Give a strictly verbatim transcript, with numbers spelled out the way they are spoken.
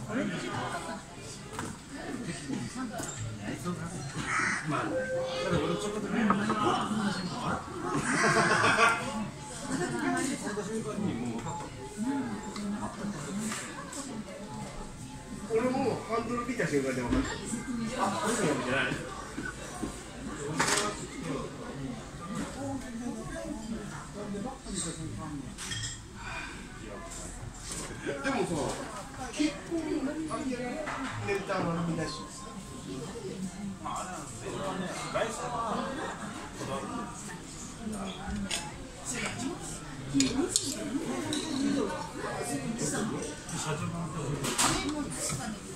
まあ、ただ俺ちょっとね、俺もハンドル見た瞬間で分かった。あ、これも見てない。でもさ、結構あんやネタはみんなし。まああれなんですよ。それはね、ライスとかこだわる。社長の